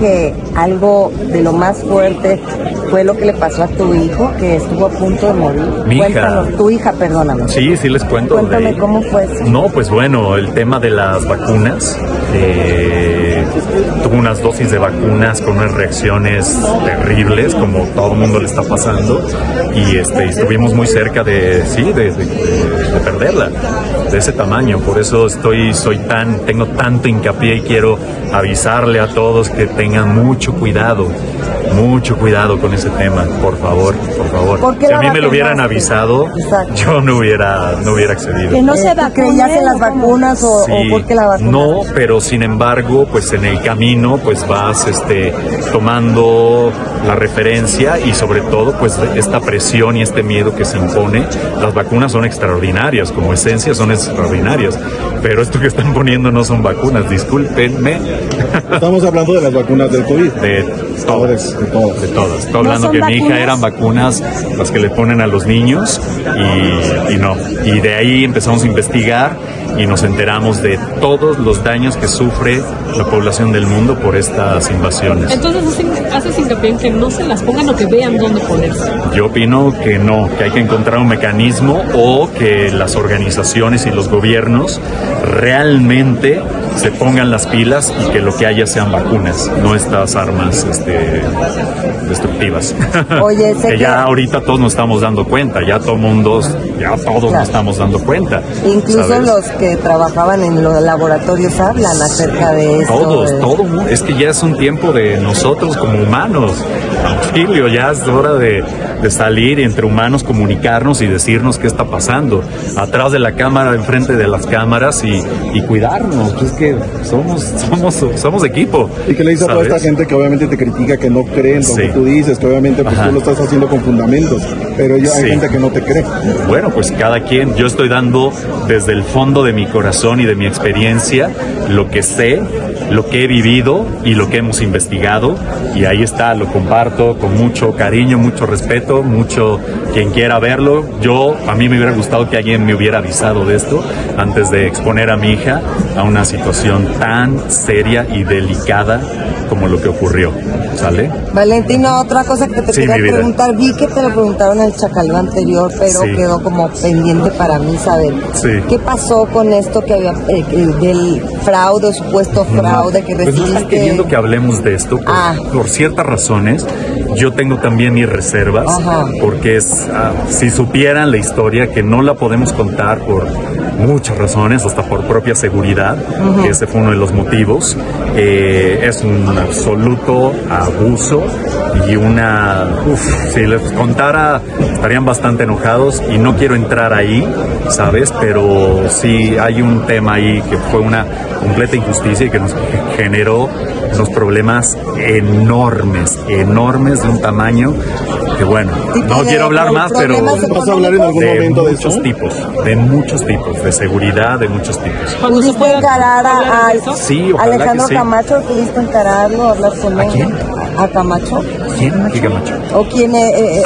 que algo de lo más fuerte fue lo que le pasó a tu hijo, que estuvo a punto de morir. Mi hija. Cuéntanos, tu hija, perdóname. Sí, sí les cuento. Cuéntame cómo fue eso. No, pues bueno, el tema de las vacunas. Tuvo unas dosis de vacunas con unas reacciones terribles, como todo el mundo le está pasando, y estuvimos muy cerca de perderla, de ese tamaño. Por eso tengo tanto hincapié y quiero avisarle a todos que tengan mucho cuidado con ese tema, por favor. Si a mí me lo hubieran avisado, exacto, yo no hubiera accedido. ¿Que no se creías en las vacunas o por qué la vacuna? No, pero sin embargo, pues en el camino, pues vas tomando la referencia y sobre todo, pues esta presión y este miedo que se impone. Las vacunas son extraordinarias, como esencia son extraordinarias, pero esto que están poniendo no son vacunas, discúlpenme. Estamos hablando de las vacunas del COVID. De todas. Estoy hablando que mi hija eran vacunas las que le ponen a los niños y no. Y de ahí empezamos a investigar y nos enteramos de todos los daños que sufre la población del mundo por estas invasiones. Entonces haces hincapié en que no se las pongan o que vean dónde ponerse. Yo opino que no, que hay que encontrar un mecanismo o que las organizaciones y los gobiernos realmente se pongan las pilas y que lo que haya sean vacunas, no estas armas destructivas. Oye, que ya ahorita todos nos estamos dando cuenta, ya todos nos estamos dando cuenta. Incluso ¿sabes? Los que trabajaban en los laboratorios hablan acerca de eso. Todo, es que ya es un tiempo de nosotros como humanos. Auxilio, ya es hora de salir y entre humanos comunicarnos y decirnos qué está pasando. Atrás de la cámara, enfrente de las cámaras y cuidarnos. Pues es que somos equipo. ¿Y qué le dices a toda esta gente que obviamente te critica, que no cree en lo que tú dices, que obviamente pues, tú lo estás haciendo con fundamentos, pero hay gente que no te cree? Bueno, pues cada quien, yo estoy dando desde el fondo de mi corazón y de mi experiencia lo que sé, lo que he vivido y lo que hemos investigado, y ahí está, lo comparto con mucho cariño, mucho respeto, mucho quien quiera verlo. A mí me hubiera gustado que alguien me hubiera avisado de esto antes de exponer a mi hija a una situación tan seria y delicada como lo que ocurrió, ¿sale? Valentino, otra cosa que te quería preguntar, vi que te lo preguntaron en el Chacaleo anterior, pero quedó como pendiente para mí saber. ¿Qué pasó con esto que había del fraude, supuesto fraude que recibiste? Pues no están queriendo que hablemos de esto por ciertas razones. Yo tengo también mis reservas, porque si supieran la historia, que no la podemos contar por muchas razones, hasta por propia seguridad, que ese fue uno de los motivos. Es un absoluto abuso y si les contara estarían bastante enojados y no quiero entrar ahí, ¿sabes? Pero sí hay un tema ahí que fue una completa injusticia y que nos generó unos problemas enormes de un tamaño que bueno, no quiero hablar más, pero ¿vas a hablar en algún momento de muchos tipos, de seguridad, de muchos tipos. ¿Pudiste encarar a Alejandro Camacho? ¿Pudiste encararlo, hablar con él? ¿A quién? ¿A Camacho? ¿Quién? ¿Qué Camacho? ¿O quién es?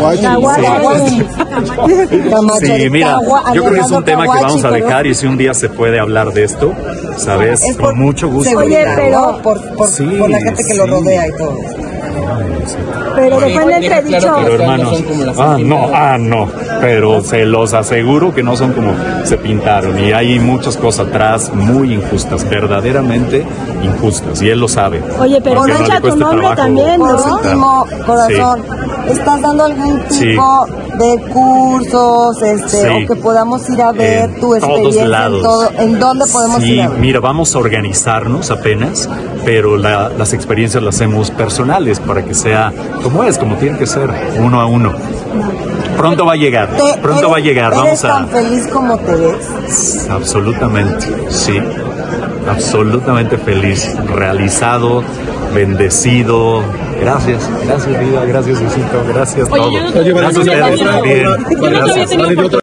Camacho. Sí, mira, yo creo que es un tema que vamos a dejar y si un día se puede hablar de esto, ¿sabes? Con mucho gusto. Oye, pero por la gente que lo rodea y todo. Pero después en el dicho. Pero hermanos, no, pero se los aseguro que no son como se pintaron y hay muchas cosas atrás muy injustas, verdaderamente injustas, y él lo sabe. Oye, pero no echa tu nombre también, ¿no? Por último, corazón, ¿estás dando algún tipo de cursos, o que podamos ir a ver tu experiencia en dónde podemos ir a ver? Mira, vamos a organizarnos apenas, pero las experiencias las hacemos personales para que sea como tiene que ser, uno a uno. Pronto va a llegar, ¿Eres tan feliz como te ves? Absolutamente, sí, absolutamente feliz, realizado, bendecido. Gracias vida, gracias Diosito, gracias todo. Oye, gracias a ustedes también.